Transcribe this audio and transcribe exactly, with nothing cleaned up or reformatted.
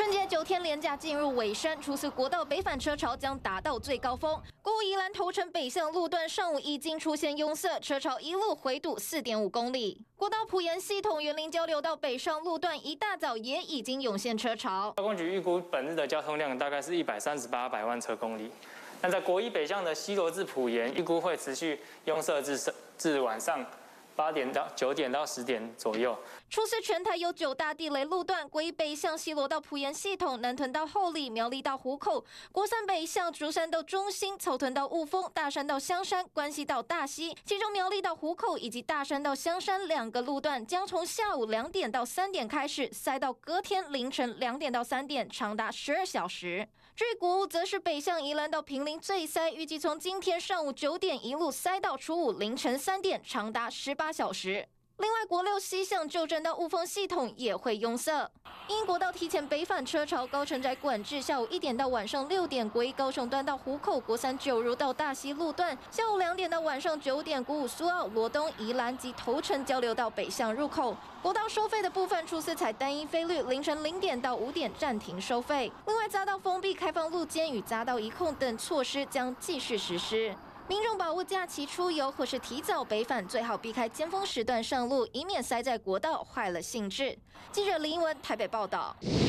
春节九天连假进入尾声，初四国道北返车潮将达到最高峰。国务宜兰头城北向路段上午已经出现拥塞，车潮一路回堵 四点五公里。国道埔盐系统园林交流道北上路段一大早也已经涌现车潮。 交通局预估本日的交通量大概是一百三十八百万车公里。那在国一北向的西螺至埔盐，预估会持续拥塞至至晚上八点到九点到十点左右。 初四全台有九大地雷路段，国一北向西螺到埔盐系统，南屯到后里，苗栗到湖口；国三北向竹山到中心，草屯到雾峰，大山到香山，关西到大溪。其中苗栗到湖口以及大山到香山两个路段将从下午两点到三点开始塞到隔天凌晨两点到三点，长达十二小时。至于国五，则是北向宜兰到坪林最塞，预计从今天上午九点一路塞到初五凌晨三点，长达十八小时。另外，国六西向旧镇到雾峰系统也会拥塞。因国道提前北返车潮，高承载管制，下午一点到晚上六点，国一高雄段到湖口，国三九如到大溪路段；下午两点到晚上九点，国五苏澳、罗东、宜兰及头城交流道北向入口。国道收费的部分，初四采单一费率，凌晨零点到五点暂停收费。另外，匝道封闭、开放路肩与匝道一控等措施将继续实施。民众把握假期出游或是提早北返，最好避开尖峰时段上路，以免塞在国道，坏了兴致。记者林英文台北报道。